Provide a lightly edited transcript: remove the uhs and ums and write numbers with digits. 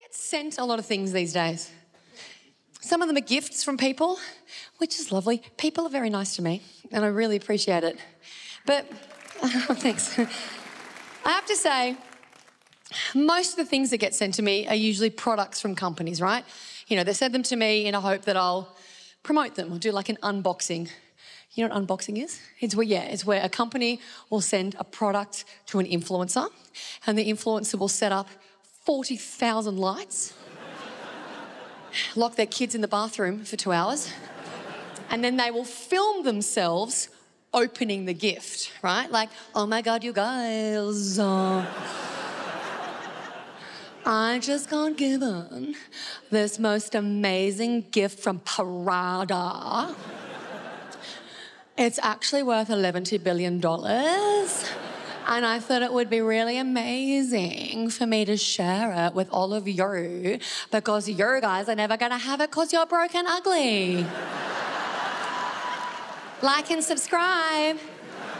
get sent a lot of things these days. Some of them are gifts from people, which is lovely. People are very nice to me, and I really appreciate it. But, thanks. I have to say, most of the things that get sent to me are usually products from companies, right? You know, they send them to me in a hope that I'll promote them or do like an unboxing. You know what unboxing is? It's where a company will send a product to an influencer, and the influencer will set up 40,000 lights, lock their kids in the bathroom for 2 hours, and then they will film themselves opening the gift, right? Like, oh my God, you guys, I just got given this most amazing gift from Prada. It's actually worth $11 billion. And I thought it would be really amazing for me to share it with all of you because you guys are never gonna have it because you're broke and ugly. Like and subscribe.